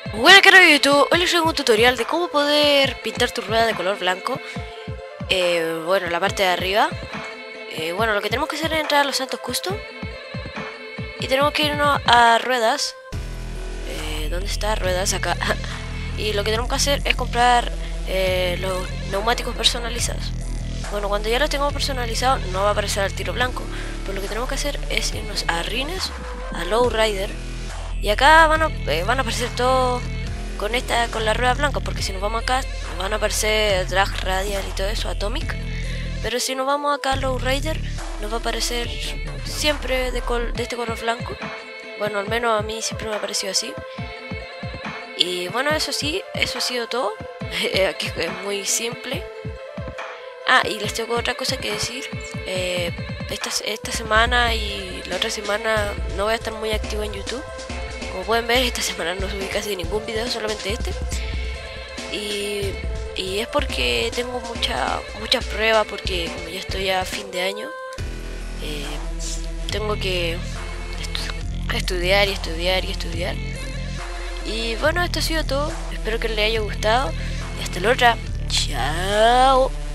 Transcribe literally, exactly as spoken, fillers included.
Bueno, querido YouTube, hoy les traigo un tutorial de cómo poder pintar tu rueda de color blanco. Eh, bueno, la parte de arriba. Eh, bueno, lo que tenemos que hacer es entrar a los Santos Custom. Y tenemos que irnos a ruedas. Eh, ¿Dónde está? Ruedas, acá. Y lo que tenemos que hacer es comprar eh, los neumáticos personalizados. Bueno, cuando ya los tengamos personalizados no va a aparecer el tiro blanco. Pero lo que tenemos que hacer es irnos a Rines, a Lowrider. Y acá van a, eh, van a aparecer todo con esta con la rueda blanca, porque si nos vamos acá van a aparecer Drag Radial y todo eso, Atomic. Pero si nos vamos acá a Lowrider nos va a aparecer siempre de, col de este color blanco. Bueno, al menos a mí siempre me ha parecido así. Y bueno, eso sí, eso ha sido todo. Aquí es muy simple. Ah, y les tengo otra cosa que decir. Eh, esta, esta semana y la otra semana no voy a estar muy activo en YouTube. Como pueden ver, esta semana no subí casi ningún video, solamente este. Y, y es porque tengo mucha, muchas pruebas, porque como ya estoy a fin de año, eh, tengo que estu estudiar y estudiar y estudiar. Y bueno, esto ha sido todo. Espero que les haya gustado. Y hasta la otra. Chao.